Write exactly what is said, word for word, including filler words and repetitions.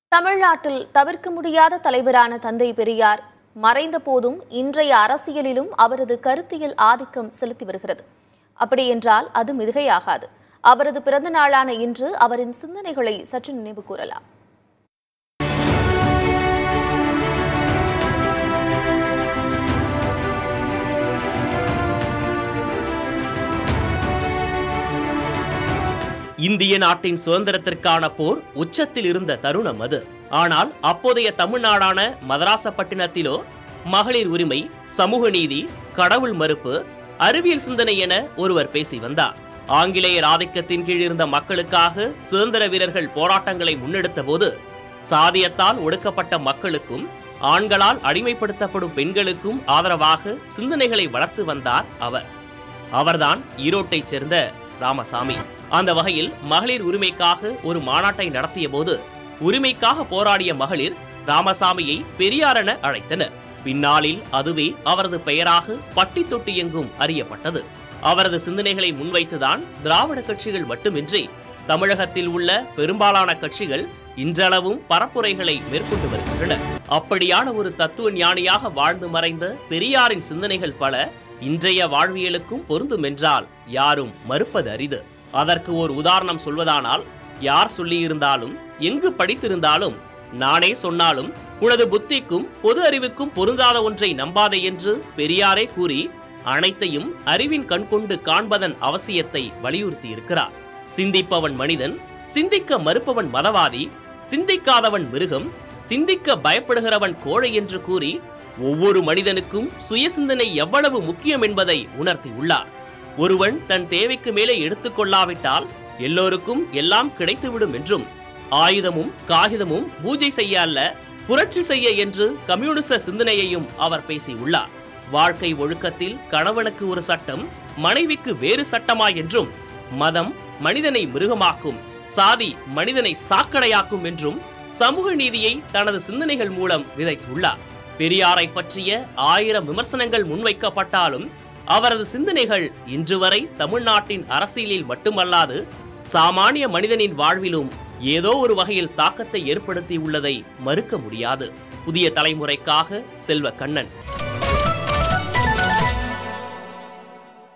தமிழ்நாட்டில் தவிர்க்க முடியாத தலைவரான தந்தை பெரியார் மறைந்த போதும் இன்றைய அரசியலிலும் அவரது கருத்தியல் ஆதிக்கம் செலுத்தி வருகிறது. அப்படியென்றால் அது மிகையாகாது. அவரது பிறந்த நாளான இன்று அவரின் சிந்தனைகளை சற்று நினைவு கூறலாம். இந்திய நாட்டின் சுதந்திரத்திற்கான போர் உச்சத்தில் இருந்த தருணம் அது. ஆனால் அப்போதைய தமிழ்நாடான மதராசப்பட்டினத்திலோ மகளிர் உரிமை, சமூக நீதி, கடவுள் மறுப்பு, அறிவியல் சிந்தனை என ஒருவர் பேசி வந்தார். ஆங்கிலேயர் ஆதிக்கத்தின் கீழ் இருந்த மக்களுக்காக சுதந்திர வீரர்கள் போராட்டங்களை முன்னெடுத்த போது சாதியத்தால் ஒடுக்கப்பட்ட மக்களுக்கும் ஆண்களால் அடிமைப்படுத்தப்படும் பெண்களுக்கும் ஆதரவாக சிந்தனைகளை வளர்த்து வந்தார் அவர். அவர்தான் ஈரோட்டைச் சேர்ந்த ராமசாமி. அந்த வகையில் மகளிர் உரிமைக்காக ஒரு மாநாட்டை நடத்திய போது உரிமைக்காக போராடிய மகளிர் ராமசாமியை பெரியார் என அழைத்தனர். பின்னாளில் அதுவே அவரது பெயராக பட்டி தொட்டி எங்கும் அறியப்பட்டது. அவரது சிந்தனைகளை முன்வைத்துதான் திராவிட கட்சிகள் மட்டுமின்றி தமிழகத்தில் உள்ள பெரும்பாலான கட்சிகள் இன்றளவும் பரப்புரைகளை மேற்கொண்டு வருகின்றன. அப்படியான ஒரு தத்துவ ஞானியாக வாழ்ந்து மறைந்த பெரியாரின் சிந்தனைகள் பல இன்றைய வாழ்வியலுக்கும் பொருந்தும் என்றால் யாரும் மறுப்பது அரிது. அதற்கு ஒரு உதாரணம் சொல்வதானால், யார் சொல்லியிருந்தாலும் எங்கு படித்திருந்தாலும் நானே சொன்னாலும் உனது புத்திக்கும் பொது அறிவுக்கும் பொருந்தாத ஒன்றை நம்பாதே என்று பெரியாரே கூறி அனைத்தையும் அறிவின் கண்கொண்டு காண்பதன் அவசியத்தை வலியுறுத்தி இருக்கிறார். சிந்திப்பவன் மனிதன், சிந்திக்க மறுப்பவன் மதவாதி, சிந்திக்காதவன் மிருகம், சிந்திக்க பயப்படுகிறவன் கோழை என்று கூறி ஒவ்வொரு மனிதனுக்கும் சுய சிந்தனை எவ்வளவு முக்கியம் என்பதை உணர்த்தி உள்ளார். ஒருவன் தன் தேவைக்கு மேலே எடுத்துக்கொள்ளாவிட்டால் எல்லோருக்கும் எல்லாம் கிடைத்துவிடும் என்றும், ஆயுதமும் காகிதமும் பூஜை செய்ய அல்ல புரட்சி செய்ய என்று கம்யூனிச சிந்தனையையும் அவர் பேசியுள்ளார். வாழ்க்கை ஒழுக்கத்தில் கணவனுக்கு ஒரு சட்டம், மனைவிக்கு வேறு சட்டமா என்றும், மதம் மனிதனை மிருகமாக்கும், சாதி மனிதனை சாக்கடையாக்கும் என்றும் சமூக நீதியை தனது சிந்தனைகள் மூலம் விதைத்துள்ளார். பெரியாரை பற்றிய ஆயிரம் விமர்சனங்கள் முன்வைக்கப்பட்டாலும் அவரது சிந்தனைகள் இன்று வரை தமிழ்நாட்டின் அரசியலில் மட்டுமல்லாது சாமானிய மனிதனின் வாழ்விலும் ஏதோ ஒரு வகையில் தாக்கத்தை ஏற்படுத்தி உள்ளதை மறுக்க முடியாது. புதிய தலைமுறைக்காக செல்வ கண்ணன்.